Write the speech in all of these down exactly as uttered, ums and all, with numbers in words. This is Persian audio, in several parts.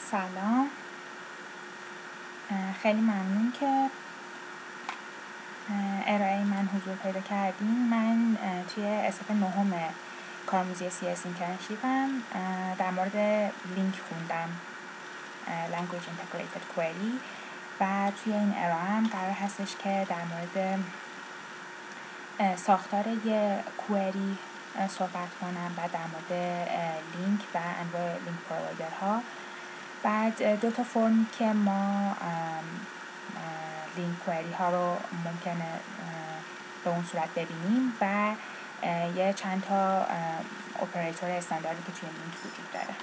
سلام، خیلی ممنون که ارائه من حضور پیدا کردین. من توی استپ نهم کارآموزی سی اس اینترنشیپم در مورد لینک خوندم، Language Integrated Query، و توی این ارائه هم قرار هستش که در مورد ساختار یه کوئری صحبت کنم و در مورد لینک و انواع لینک پرووایدرها. بعد دو تا فرمی که ما لینک کوئری ها رو ممکنه به اون صورت ببینیم و یه چند تا اپراتور استانداردی که توی لینک وجود داره.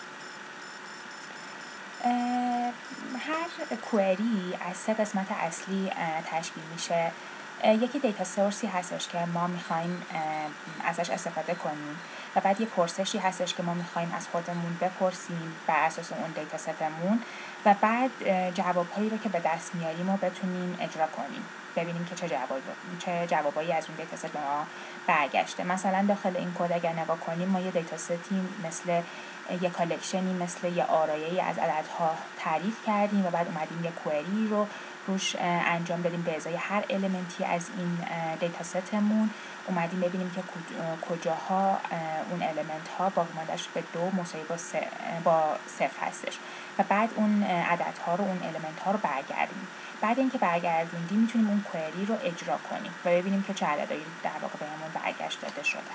هر کوئری از سه قسمت اصلی تشکیل میشه. یکی دیتا سورسی هستش که ما میخوایم ازش استفاده کنیم و بعد یه پرسشی هستش که ما میخوایم از خودمون بپرسیم بر اساس اون دیتا ستمون و بعد جوابهایی رو که به دست میاریم رو بتونیم اجرا کنیم، ببینیم که چه جواب چه جوابایی از اون دیتا ست به ما برگشته. مثلا داخل این کد اگر نگاه کنیم ما یه دیتا ستی مثل یه کالکشنی، مثل یه آرایه‌ای از عددها تعریف کردیم و بعد اومدیم یه کوئری رو روش انجام بدیم به ازای هر المنتی از این دیتا ستمون، اومدیم ببینیم که کجاها اون المنت ها باقیمانده‌اش به دو مساوی با صفر هستش و بعد اون عددها رو، اون المنت ها رو برگردیم. بعد اینکه برگردوندیم میتونیم اون کوئری رو اجرا کنیم و ببینیم که چه عددهایی در واقع بهمون برگشت داده شده.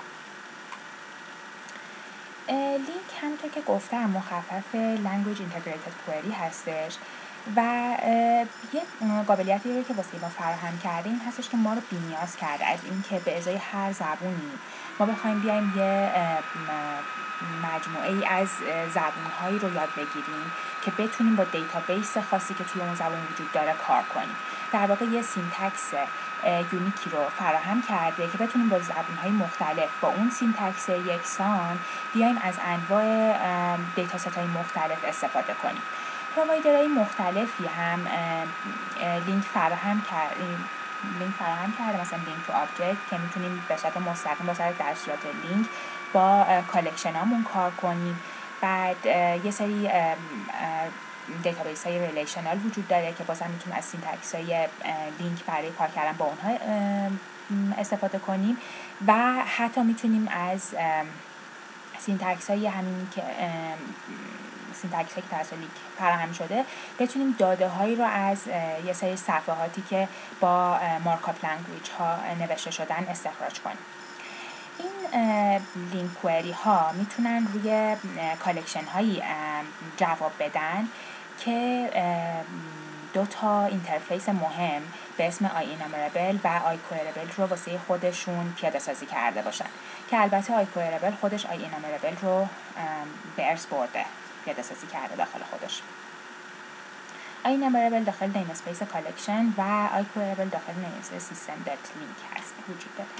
لینک همونطور که گفتم مخفف Language Integrated Query هستش و یه قابلیتی رو که واسه ما فراهم کرده این هستش که ما رو بی‌نیاز کرده از این که به ازای هر زبونی ما بخوایم بیایم یه مجموعه ای از زبونهایی رو یاد بگیریم که بتونیم با دیتابیس خاصی که توی اون زبون وجود داره کار کنیم. در واقع یه سینتکس یونیکی رو فراهم کرده که بتونیم با زبونهای مختلف با اون سینتکس یکسان بیایم از انواع دیتا ست‌های مختلف استفاده کنیم. پرووایدرهای مختلفی هم لینک فراهم کردیم لینک فراهم کرده، مثلا لینک تو آبجکت که میتونیم به صورت مستقیم با صورت در صورت لینک با کالکشن هامون کار کنیم. بعد یه سری دیتابیس های ریلیشنال وجود داره که بازم میتونیم از سینتکس های لینک برای کار کردن با اونها استفاده کنیم و حتی میتونیم از سینتکس های همین که سینتکس که توسط لینک فراهم شده بتونیم داده هایی رو از یه سری صفحاتی که با مارکاپ لنگویج ها نوشته شدن استخراج کنیم. این لینک کوئری ها میتونن روی کالکشن هایی جواب بدن که دو تا اینترفیس مهم به اسم آی اینامربل و آی کوئربل رو واسه خودشون پیاده سازی کرده باشن که البته آی کوئربل خودش آی اینامربل رو به ارث برده، پیاده سازی کرده داخل خودش. آی اینامربل داخل نیم اسپیس کالکشن و آی کوئربل داخل نیم اسپیس سیستم دات لینک هست وجود داره.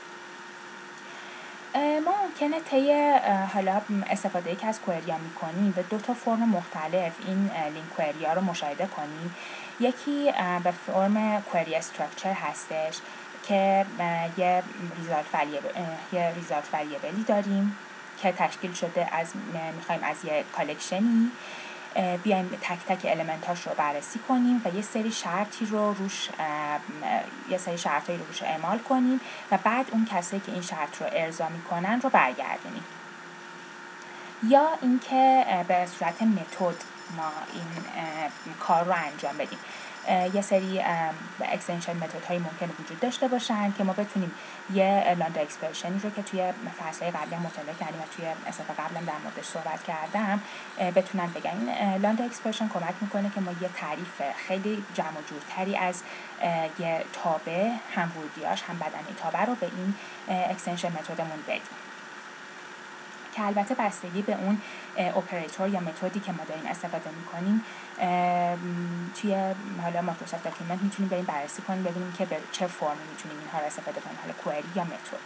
ما ممکنه طی حالا استفاده که از کوئری ها میکنیم به دو تا فرم مختلف این لینک کوئری ها رو مشاهده کنیم. یکی به فرم کوئری استراکچر هستش که یه ریزالت وریبل یه ریزالت وریبلی داریم که تشکیل شده از میخوایم از یه کالکشنی بیایم تک تک المنتاش رو بررسی کنیم و یه سری شرطی رو روش یه سری شرطایی رو روش اعمال کنیم و بعد اون کسایی که این شرط رو ارضا میکنن رو برگردونیم. یا اینکه به صورت متد ما این کار رو انجام بدیم. یه سری اکستنشن متد هایی ممکنه وجود داشته باشن که ما بتونیم یه لاندا اکسپرشنی رو که توی فصل قبلی مطالعه کردیم و توی اصلا قبلا در موردش صحبت کردم بتونن بگن. این لاندا اکسپرشن کمک میکنه که ما یه تعریف خیلی جمع و جورتری از یه تابع، هم ورودیاش هم بدنه تابع رو به این اکستنشن متدمون بدیم که البته بستگی به اون اپراتور یا متدی که ما داریم استفاده میکنیم توی حالا مایکروسافت داکیومنت میتونیم بریم بررسی کنیم ببینیم که به چه فرمی میتونیم اینها رو استفاده کنیم، حالا کوئری یا متد.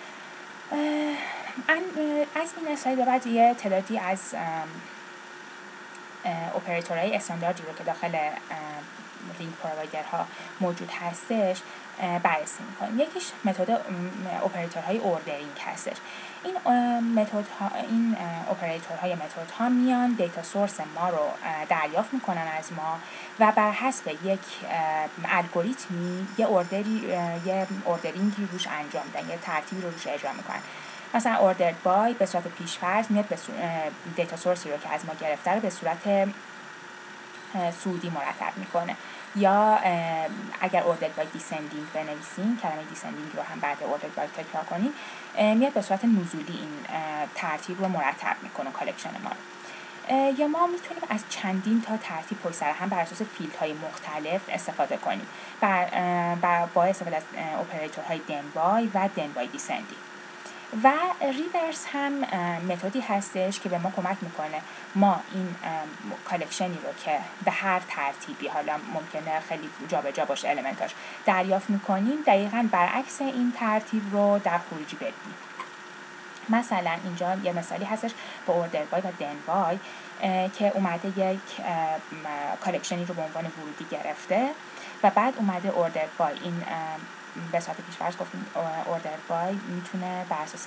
از این اسلاید به بعد یه تعدادی از اپراتورهای استانداردی رو که داخل لینک پرووایدرها موجود هستش بررسی میکنیم. یکیش متد اپراتورهای اوردرینگ هستش. این متدها این اپراتورها یا متدها میان دیتا سورس ما رو دریافت میکنن از ما و بر حسب یک الگوریتمی یه اوردری یه اوردرینگی روش انجام میدن، یه ترتیبی رو روش اجرا میکنن. مثلا اوردر بای به صورت پیش‌فرض میاد به دیتا سورسی رو که از ما گرفته رو به صورت سودی مرتب میکنه، یا اگر اوردر بای دیسندینگ بنویسیم، کلمه دیسندینگ رو هم بعد اوردر بای تکرار کنیم، میاد به صورت نزولی این ترتیب رو مرتب میکنه کالکشن ما رو. یا ما میتونیم از چندین تا ترتیب پشت سر هم بر اساس فیلدهای مختلف استفاده کنیم بر, بر با استفاده از اپراتورهای دن بای و دن بای دیسندینگ. و ریورس هم متدی هستش که به ما کمک میکنه ما این کالکشنی رو که به هر ترتیبی، حالا ممکنه خیلی جابجا باشه المنتاش، دریافت میکنیم دقیقاً برعکس این ترتیب رو در خروجی ببینیم. مثلا اینجا یه مثالی هستش با اوردر بای و دن بای که اومده یک کالکشنی رو به عنوان ورودی گرفته و بعد اومده اوردر بای این به صورت پیش‌فرض گفتیم اوردر بای میتونه بر اساس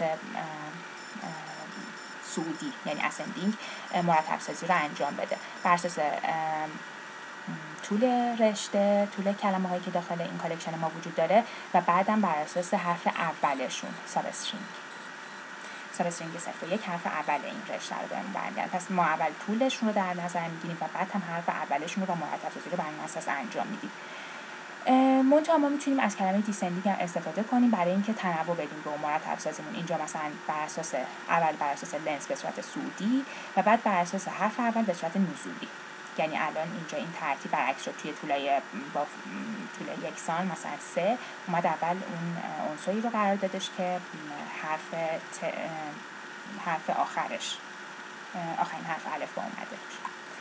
صعودی یعنی اسندینگ مرتب سازی رو انجام بده بر اساس طول رشته، طول کلمه هایی که داخل این کالکشن ما وجود داره و بعدم بر اساس حرف اولشون ساب استرینگ ساب استرینگ صفر و یک حرف اول این رشته رو بهمون برمیگردن. پس ما اول طولشون رو در نظر میگیریم و بعد هم حرف اولشون رو با مرتب سازی رو بر این اساس انجام میدیم. منتها ما میتونیم از کلمه دیسندینگ هم استفاده کنیم برای اینکه تنوع بدیم به مرتب سازیمون. اینجا مثلا بر اساس اول بر اساس لنس به صورت صعودی و بعد بر اساس حرف اول به صورت نزولی. یعنی الان اینجا این ترتیب برعکس شد، توی طولای با طول یکسان مثلا سه اومد اول اون عنصری رو قرار دادش که حرف ت... حرف آخرش آخرین حرف الف با اومده توش.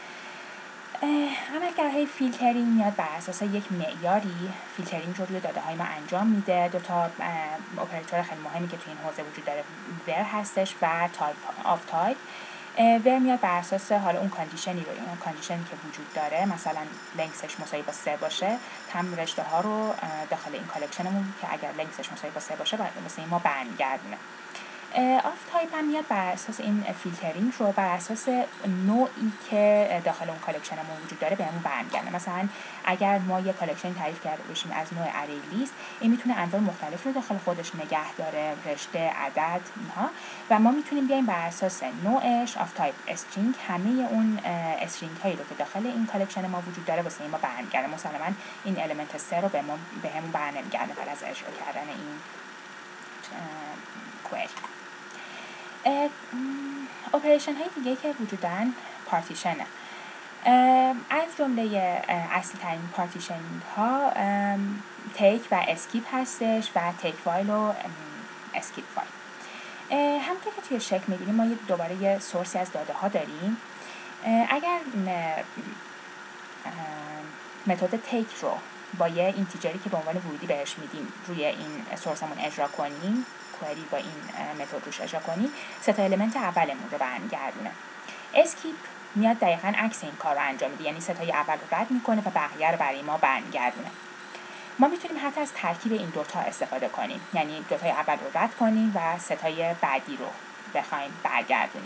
عملگرهای فیلترینگ میاد بر اساس یک معیاری فیلترینگ رو روی داده های ما انجام میده. دو تا اپراتور خیلی مهمی که توی این حوزه وجود داره ور هستش و تایپ آف تایپ. ور میاد بر اساس حالا اون کاندیشنی رو اون کاندیشنی که وجود داره، مثلا لنگسش مساوی با سه باشه، تمام رشته ها رو داخل این کالکشنمون که اگر لنگسش مساوی با سه باشه واسه ما برمیگردونه. آف تایپ هم میاد بر اساس این فیلترینگ رو بر اساس نوعی که داخل اون کالکشنمون وجود داره بهمون برمیگردونه. مثلا اگر ما یک کالکشن تعریف کرده باشیم از نوع اری لیست، این میتونه انواع مختلف رو داخل خودش نگه داره، رشته، عدد، اینها، و ما میتونیم بیایم بر اساس نوعش آف تایپ استرینگ همه اون استرینگ هایی رو که داخل این کالکشن ما وجود داره واسه ما برمیگردونه. مثلا این المنت سه رو به ما بهمون برنمیگردونه بعد از اجرا کردن این کوئری. اپریشن های دیگه که وجودن پارتیشنه. از جمله اصلی ترین پارتیشنینگ ها تیک و اسکیپ هستش و تیک فایل و اسکیپ فایل. همونطور که توی شکل میبینیم ما دوباره یه سورسی از داده ها داریم. اگر متد تیک رو با یه اینتیجری که به عنوان ورودی بهش میدیم روی این سورسمون اجرا کنیم، کوئری با این متد روش اجرا کنیم، سه تا المنت اولمون رو برمیگردونه. اسکیپ میاد دقیقاً عکس این کار رو انجام میده، یعنی سه تای اول رو رد میکنه و بقیه رو برای ما برمیگردونه. ما میتونیم حتی از ترکیب این دوتا استفاده کنیم، یعنی دوتای اول رو رد کنیم و سه تای بعدی رو بخوایم برگردونیم.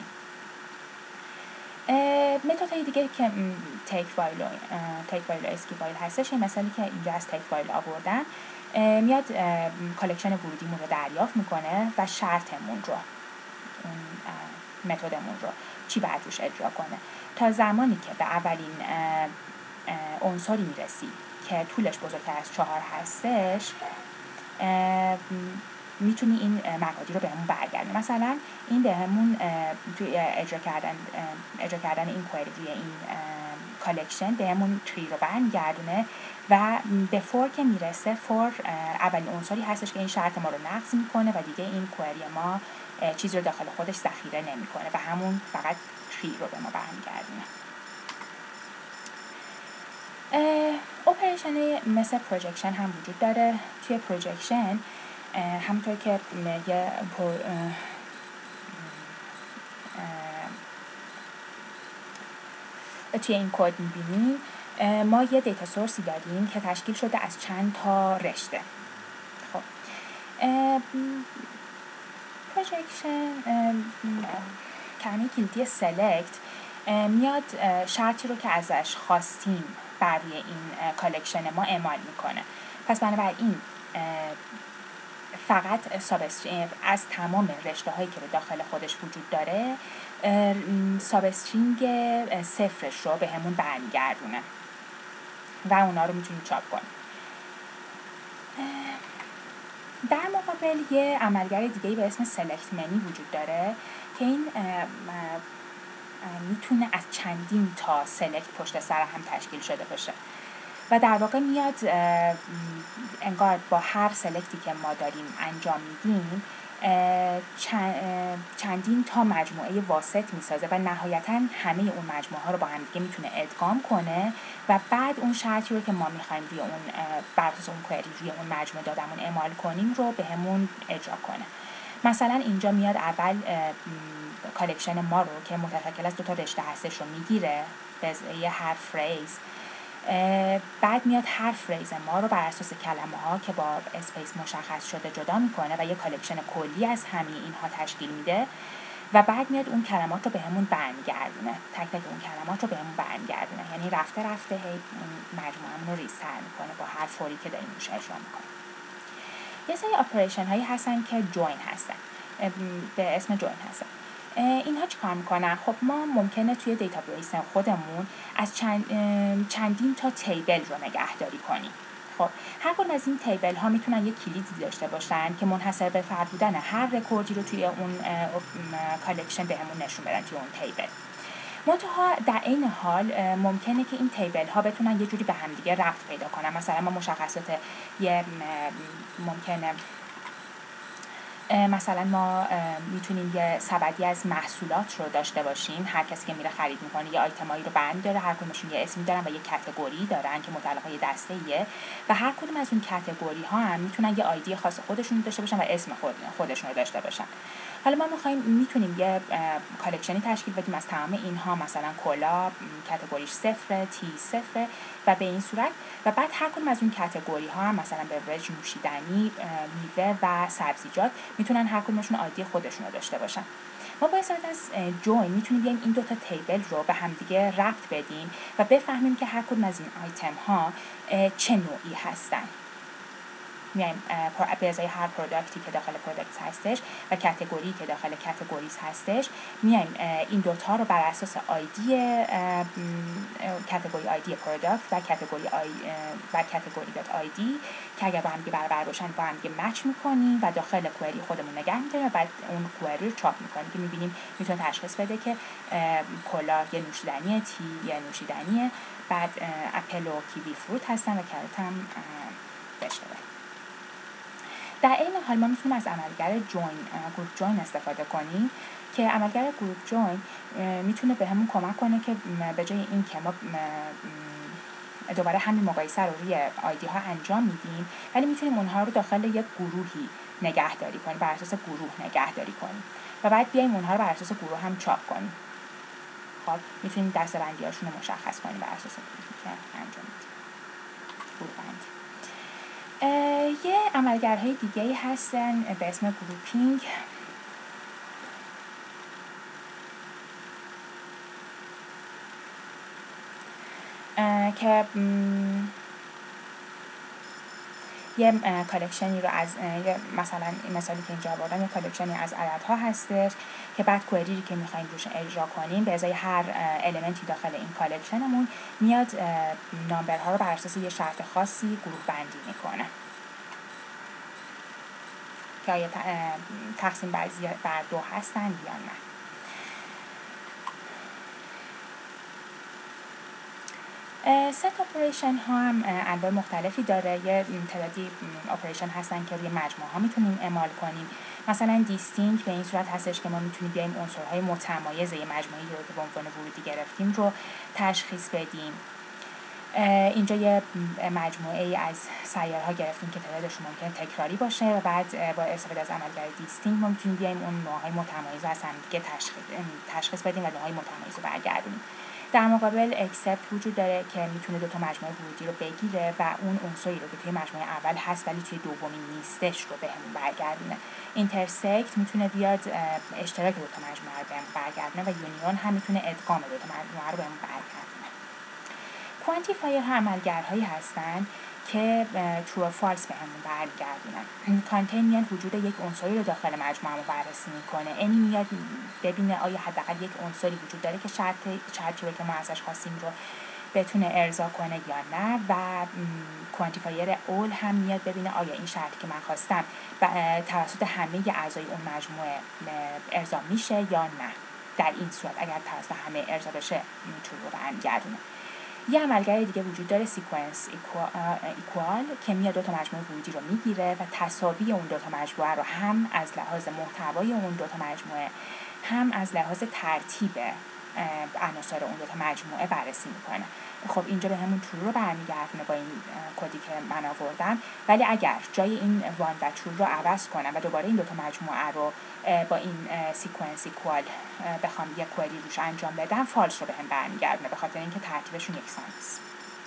متدهای دیگه که تیک فایل و تیک فایل و اسکیپ فایل هستش، این مثالی که اینجا از تیک فایل آوردن، میاد کالکشن ورودیمون رو دریافت میکنه و شرطمون رو اون متدمون رو چی باید روش اجرا کنه. تا زمانی که به اولین عنصری میرسی که طولش بزرگتر از چهار هستش میتونی این مقادیر رو بهمون برگردونه. مثلا این بهمون توی اجرا کردن اجرا کردن این کوئری روی این کالکشن بهمون تری رو برمیگردونه و به فور که میرسه، فور اولین عنصری هستش که این شرط ما رو نقض میکنه و دیگه این کوئری ما چیزی رو داخل خودش ذخیره نمیکنه و همون فقط تری رو به ما برمیگردونه. اپریشن مثل پروجکشن هم وجود داره. توی پروجکشن همونطور که یه توی این کد میبینیم ما یه دیتا سورسی داریم که تشکیل شده از چند تا رشته. خب پروژکشن کلمه کلیدی سلکت میاد شرطی رو که ازش خواستیم بر روی این کالکشن ما اعمال میکنه. پس بنابراین فقط سابسترینگ از تمام رشته هایی که به داخل خودش وجود داره سابسترینگ صفرش رو به همون برمیگردونه و اونا رو میتونیم چاپ کنیم. در مقابل یه عملگر دیگه‌ای به اسم سلکت منی وجود داره که این میتونه از چندین تا سلکت پشت سر هم تشکیل شده باشه و در واقع میاد انگار با هر سلکتی که ما داریم انجام میدیم چندین تا مجموعه واسط میسازه و نهایتاً همه اون مجموعه ها رو با هم دیگه میتونه ادغام کنه و بعد اون شرطی رو که ما میخوایم روی اون بر اساس اون کوئری روی اون مجموعه دادمون اعمال کنیم رو به همون اجرا کنه. مثلا اینجا میاد اول کالکشن ما رو که متشکل از دو تا رشته هستش رو میگیره به یه هر فریز، بعد میاد هر فریز ما رو بر اساس کلمه ها که با اسپیس مشخص شده جدا میکنه و یه کالکشن کلی از همه اینها تشکیل میده و بعد میاد اون کلمات رو به همون برمیگردونه، تک تک اون کلمات رو به همون برمیگردونه، یعنی رفته رفته هی اون مجموعه‌مون رو ریستر میکنه با هر فوری که داریم روش اجرا میکنه. یه سری اپریشن هایی هستن که جوین هستن، به اسم جوین هستن. اینها چی کار میکنن؟ خب ما ممکنه توی دیتابیس خودمون از چند، چندین تا تیبل رو نگهداری کنیم. خب هر کدوم از این تیبل ها میتونن یک کلیدی داشته باشن که منحصر به فرد بودن هر رکوردی رو توی اون کالکشن بهمون نشون بدن توی اون تیبل. منتها در این حال ممکنه که این تیبل ها بتونن یه جوری به هم دیگه ربط پیدا کنن. مثلا ما مشخصات یه ممکنه مثلا ما میتونیم یه سبدی از محصولات رو داشته باشیم، هر کسی که میره خرید میکنه یه آیتمایی رو بند داره، هر کدومشون یه اسمی دارن و یه کاتگوری دارن که متعلق به دسته‌ایه و هر کدوم از اون کاتگوری ها هم میتونن یه آیدی خاص خودشون داشته باشن و اسم خود خودشون رو داشته باشن. حالا ما میخوایم میتونیم یه کالکشنی تشکیل بدیم از تمام اینها، مثلا کلا کاتگوریش صفر، تی صفر و به این صورت، و بعد هر کدوم از اون کاتگوری ها هم مثلا بورج، نوشیدنی، میوه و سبزیجات میتونن هر کدومشون آیدی خودشون رو داشته باشن. ما با استفاده از جوین میتونیم بیایم این دوتا تیبل رو به هم دیگه ربط بدیم و بفهمیم که هر کدوم از این آیتم ها چه نوعی هستن. میایم به ازای هر پروداکتی که داخل پروداکت هستش و کاتگوری که داخل کاتگوریز هستش، میایم این دوتا رو بر اساس آیدی کاتگوری آیدی پروداکت و کاتگوری آی و کاتگوری دات آیدی که اگر با هم دیگه برابر باشن با هم دیگه مچ میکنیم و داخل کوئری خودمون نگه می‌داریم و بعد اون کوئری رو چاپ میکنیم که میبینیم میتونه تشخیص بده که کلا یه نوشیدنیه، تی یه نوشیدنیه، بعد اپل و کیوی فروت هستن و کارت هم بشنوه. در این حال ما میتونیم از عملگر جوین، گروپ جوین استفاده کنیم که عملگر گروپ جوین میتونه به همون کمک کنه که به جای این که ما دوباره همین مقایسه رو روی آیدی ها انجام میدیم، ولی میتونیم اونها رو داخل یک گروهی نگهداری کنیم، بر اساس گروه نگهداری کنیم و بعد بیایم اونها رو بر اساس گروه هم چاپ کنیم. خب میتونیم دسته‌بندی‌هاشون رو مشخص کنیم بر اساس گروهی که انجام میدیم. گروه بندی. یه عملگرهای دیگه‌ای هستن به اسم گروپینگ که یه کالکشنی رو از مثلا این مثالی که اینجا آوردم یه کالکشنی از عددها هستش که بعد کوئری که می‌خوایم روش اجرا کنیم به ازای هر المنتی داخل این کالکشنمون میاد نامبرها رو بر اساس یه شرط خاصی گروه بندی میکنه که آیا تقسیم بر بر دو هستن یا نه. ست اپریشن ها هم انواع مختلفی داره. یه تعدادی اپریشن هستن که روی مجموعه ها میتونیم اعمال کنیم. مثلا دیستینکت به این صورت هستش که ما میتونیم بیایم عنصرهای متمایز یه مجموعه رو که به عنوان ورودی گرفتیم رو تشخیص بدیم. اینجا یه مجموعه ای از سیارها گرفتیم که تعدادشون ممکنه تکراری باشه و بعد با استفاده از عملگر دیستینکت ما میتونیم بیایم اون نوع‌های متمایز رو از هم دیگه تشخیص تشخیص بدیم و نوع‌های متمایز رو برگردونیم. در مقابل اکسپت وجود داره که میتونه دو تا مجموعه ورودی رو بگیره و اون عنصری رو که توی مجموعه اول هست ولی توی دومی نیستش رو بهمون برگردونه. اینترسکت میتونه بیاد اشتراک دو تا مجموعه رو بهمون برگردونه و یونیون هم میتونه ادغام دو تا مجموعه رو بهمون برگردونه. کوانتیفایر ها عملگرهایی هستن که true و false بهمون برمیگردونن. کانتین میاد وجود یک عنصری رو داخل مجموعه رو بررسی میکنه. انی میاد ببینه آیا حداقل یک عنصری وجود داره که شرط شرطی رو که ما ازش خواستیم رو بتونه ارضا کنه یا نه، و کوانتیفایر اول هم میاد ببینه آیا این شرطی که من خواستم توسط همه اعضای اون مجموعه ارضا میشه یا نه. در این صورت اگر توسط همه ارضا بشه true رو برمیگردونه. یه عملگرد دیگه وجود داره سیکونس ایکوال که میاد دو تا مجموعه ورودی رو میگیره و تساوی اون دو تا مجموعه رو هم از لحاظ محتوای اون دو تا مجموعه هم از لحاظ ترتیب عناصر اون دو تا مجموعه بررسی میکنه. خب اینجا به همون ترو رو برمیگردونه با این کدی که من آوردم، ولی اگر جای این وان و ترو رو عوض کنم و دوباره این دو تا مجموعه رو با این سیکونس ایکوال بخوام یک کوئری روش انجام بدم، فالس رو به هم برمیگردونه به خاطر اینکه ترتیبشون یکسان است.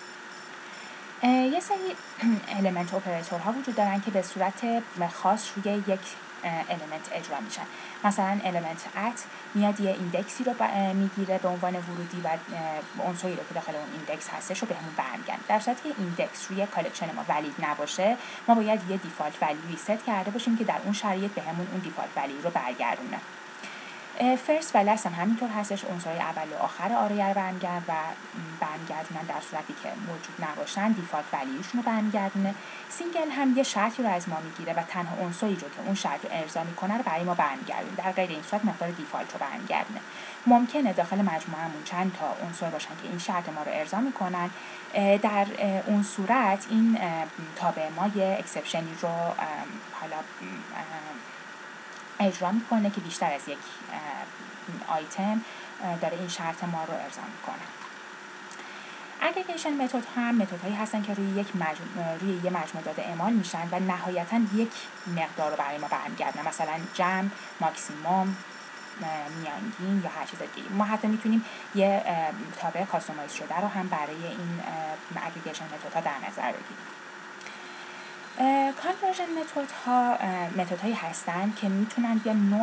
یه سری المنت اپراتورها وجود دارن که به صورت خاص روی یک المنت اجرا میشن. مثلا المنت ات میاد یه ایندکسی رو میگیره به عنوان ورودی و عنصری رو که داخل اون ایندکس هستش رو به همون برمیگردونه. در صورتی که ایندکس روی کالکشن ما ولید نباشه، ما باید یه دیفالت ولیوی ست کرده باشیم که در اون شرایط به همون اون دیفالت ولیو رو برگردونه. فرست و لست هم همینطور هستش، عنصرهای اول و آخر آریه رو برمیگردن و برمیگردونن در صورتی که موجود نباشن دیفالت ولیوشون رو برمیگردونه. سینگل هم یه شرطی رو از ما میگیره و تنها عنصری رو که اون شرط رو ارضا میکنه رو برای ما برمیگردونه. در غیر این صورت مقدار دیفالت رو برمیگردونه. ممکنه داخل مجموعهمون چند تا عنصر باشن که این شرط ما رو ارضا میکنن. در اون صورت این تابع ما یه اکسپشنی رو حالا اجرا میکنه که بیشتر از یک آیتم داره این شرط ما رو ارضا میکنه. اگریگیشن متد هم متد هایی هستن که روی یک مجموعه روی یک مجموعه داده اعمال میشن و نهایتا یک مقدار رو برای ما برمیگردونه، مثلا جمع، ماکسیموم، میانگین یا هر چیز دیگه. ما حتی میتونیم یه تابع کاستومایز شده رو هم برای این اگریگیشن متد ها در نظر بگیریم. کانورژن متد ها متد هایی هستن که میتونن یا نوع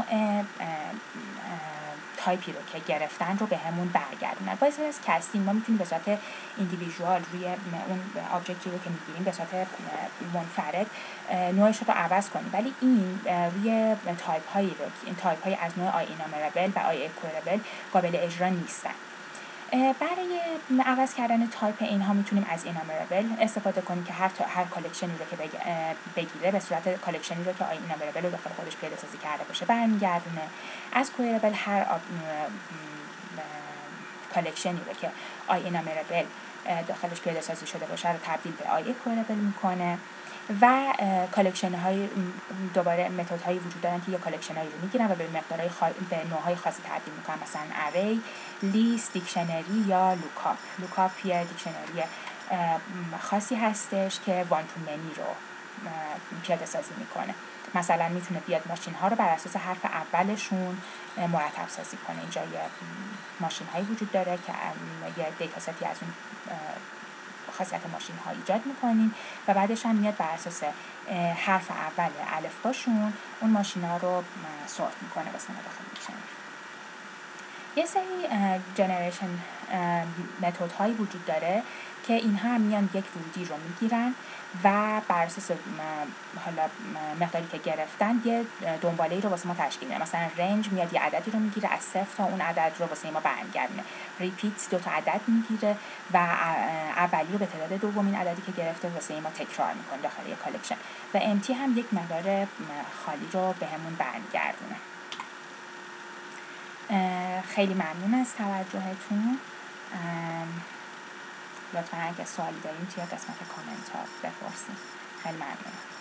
تایپی رو که گرفتن رو به همون برگردونن. با استفاده از کاستینگ ما میتونیم به صورت ایندیویژوال روی اون آبجکتی رو که میگیریم به صورت منفرد نوعش رو عوض کنیم، ولی این روی تایپ هایی رو این تایپ های از نوع آی اینامربل و آی اکویربل قابل اجرا نیستن. برای عوض کردن تایپ اینها میتونیم از اینامربل استفاده کنیم که هر هر کالکشنی رو که بگیره به صورت کالکشنی رو که آی اینامربل رو داخل خودش پیاده سازی کرده باشه برمیگردونه. از کویربل هر کالکشنی رو که آی اینامربل داخلش پیاده سازی شده باشه رو تبدیل به آی کویربل میکنه. و کالکشن های دوباره متد هایی وجود دارن که یا کالکشن هایی رو میگیرن و به مقدارهای خا... به نوعهای خاصی تبدیل میکنن، مثلا اری، لیست، دیکشنری یا لوکاپ. لوکاپ یه دیکشنری خاصی هستش که وان تو منی رو پیاده سازی میکنه. مثلا میتونه بیاد ماشین ها رو بر اساس حرف اولشون مرتب سازی کنه. اینجا یه ماشین هایی وجود داره که یه دیتا ستی از اون خاصیت ماشین ها ایجاد میکنیم و بعدش هم میاد بر اساس حرف اول الفباشون اون ماشین ها رو سورت میکنه واسه ما داخل دیکشنری. یه سری جنریشن متد هایی وجود داره که اینها هم میان یک ورودی رو میگیرن و بر اساس حالا مقداری که گرفتن یه دنباله‌ای رو واسه ما تشکیل میده. مثلا رنج میاد یه عددی رو میگیره از صفر تا اون عدد رو واسه ما برمیگردونه. ریپیت دو تا عدد میگیره و اولی رو به تعداد دومین عددی که گرفته واسه ما تکرار میکنه داخل یک کالکشن. و امتی هم یک مقدار خالی رو بهمون برمیگردونه. خیلی ممنون از توجهتون. لطفا اگه سوالی دارین توی قسمت کامنت ها بپرسین. خیلی ممنون.